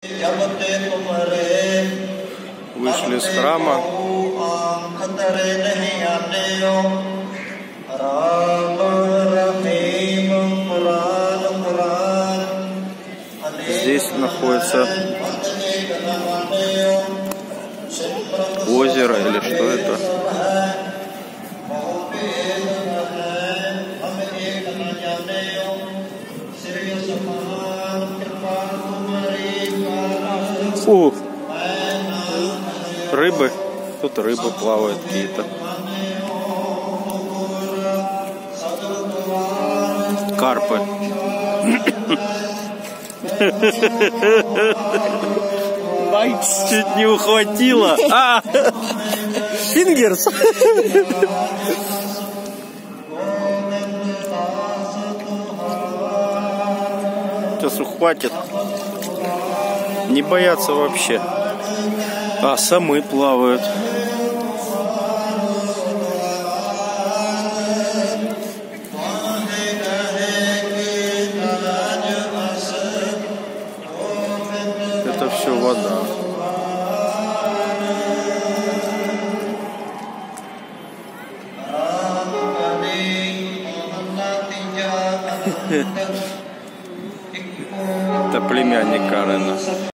Вышли из храма. Здесь находится озеро или что это? Фу! Рыбы. Тут рыбы плавают какие-то. Карпы. Чуть не ухватило. Фингерс. Сейчас ухватит. Не боятся вообще. А самы плавают. Это все вода. Это племянник Карена.